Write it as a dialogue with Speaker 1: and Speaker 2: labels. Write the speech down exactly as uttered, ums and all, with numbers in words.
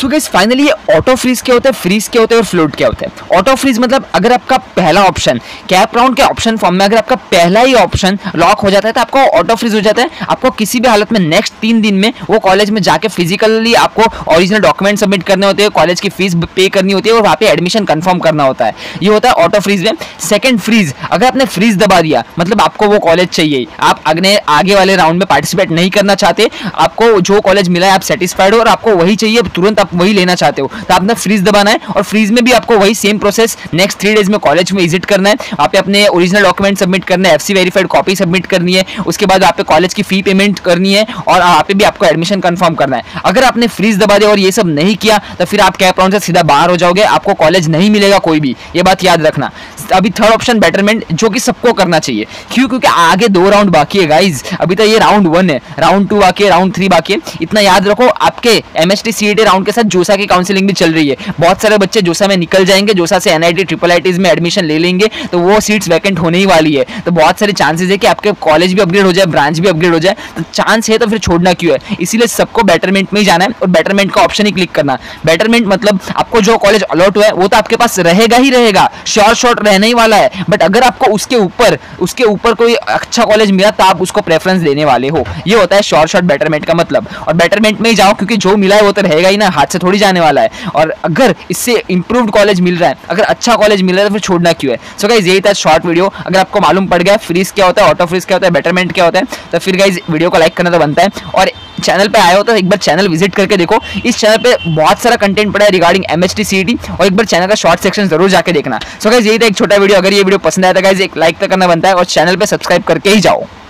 Speaker 1: सो guys finally ये auto freeze क्या होता है, फ्रीज क्या होता है और फ्लोट क्या होता है। ऑटो फ्रीज मतलब अगर आपका पहला ऑप्शन कैप राउंड के ऑप्शन फॉर्म में अगर आपका पहला ही ऑप्शन लॉक हो जाता है तो आपको ऑटो फ्रीज हो जाता है। आपको किसी भी हालत में नेक्स्ट तीन दिन में वो कॉलेज में जाके फिजिकली आपको ओरिजिनल डॉक्यूमेंट सबमिट करने होते हैं, कॉलेज की फीस पे करनी होती है और वहाँ पे एडमिशन कंफर्म करना होता है। ये होता है ऑटो फ्रीज में। सेकंड फ्रीज, अगर आपने फ्रीज दबा दिया मतलब आपको वो कॉलेज चाहिए, आप अगले आगे वाले राउंड में पार्टिसिपेट नहीं करना चाहते, आपको जो कॉलेज मिला है आप सेटिस्फाइड हो और आपको वही चाहिए, तुरंत आप वही लेना चाहते हो, तो आपने फ्रीज दबाना है। और फ्रीज में भी आपको वही same process next three days में कॉलेज में विजिट करना है, वहाँ पे अपने ओरिजिनल डॉक्यूमेंट सबमिट करना है, एफसी वेरीफाइड कॉपी सबमिट करनी है, उसके बाद आप पे कॉलेज की फी पेमेंट करनी है और वहाँ पे भी आपको एडमिशन कंफर्म करना है। अगर आपने फ्रीज दबा दिया और ये सब नहीं किया तो फिर आप कैप राउंड से सीधा बाहर हो जाओगे, आपको कॉलेज नहीं मिलेगा कोई भी, ये बात याद रखना। अभी थर्ड ऑप्शन बेटरमेंट, जो कि सबको करना चाहिए। क्यों? क्योंकि आगे दो राउंड बाकी है गाइज, अभी तो ये राउंड वन है, राउंड टू बाकी है, राउंड थ्री बाकी है। इतना याद रखो, आपके एमएसटी सीईटी राउंड के साथ जोसा की काउंसलिंग भी चल रही है। बहुत सारे बच्चे जोसा में निकल जाएंगे, जोसा से एनआईटी ट्रिपल आईटीज में एडमिशन ले लेंगे तो वो सीट्स वैकेंट होने ही वाली है। तो बहुत सारे चांसेस है कि आपके कॉलेज भी अपग्रेड हो जाए, ब्रांच भी अपग्रेड हो जाए, तो चांस है तो फिर छोड़ना क्यों है। इसीलिए सबको बेटरमेंट में ही जाना है और बेटरमेंट का ऑप्शन ही क्लिक करना। बेटरमेंट मतलब आपको जो कॉलेज अलॉट हुआ है वो तो आपके पास रहेगा ही रहेगा, श्योर शॉर्ट रहने ही वाला है, बट अगर आपको उसके ऊपर उसके ऊपर कोई अच्छा कॉलेज मिला तो आप उसको प्रेफरेंस देने वाले हो। ये होता है श्योर शॉर्ट बेटरमेंट का मतलब। और बेटरमेंट में ही जाओ क्योंकि जो मिला है वो तो रहेगा ही ना, हाथ से थोड़ी जाने वाला है। और अगर इससे इंप्रूव्ड कॉलेज मिल रहा है, अगर अच्छा कॉलेज मिल रहा है तो फिर छोड़ना क्यों है। सो गाइस यही था शॉर्ट वीडियो। अगर आपको मालूम पड़ गया फ्रीज क्या होता है, ऑटो फ्रीज क्या होता है, बेटरमेंट क्या होता है, तो फिर गाइस वीडियो को लाइक करना तो बनता है। और चैनल पे आए हो तो एक बार चैनल विजिट करके देखो, इस चैनल पे बहुत सारा कंटेंट पड़ा है रिगार्डिंग एमएसटी सीईटी, और एक बार चैनल का शॉर्ट सेक्शन जरूर जाके देखना। सो गाइस यही था एक छोटा वीडियो। अगर ये वीडियो पसंद आया तो गाइस एक लाइक तो करना बनता है और चैनल पे सब्सक्राइब करके ही जाओ।